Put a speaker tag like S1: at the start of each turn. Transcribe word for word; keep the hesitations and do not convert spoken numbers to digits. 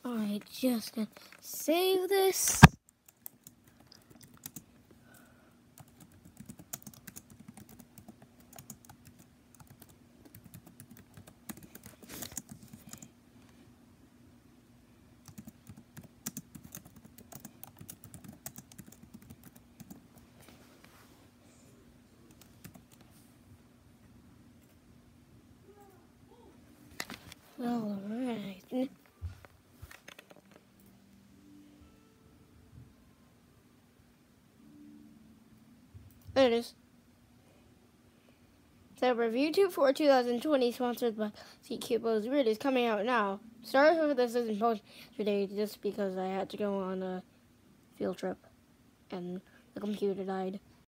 S1: Alright, just gonna save this. Alright. There it is. So review two for two thousand twenty, sponsored by Csupo's Weird, is coming out now. Sorry if this isn't posted today, just because I had to go on a field trip and the computer died.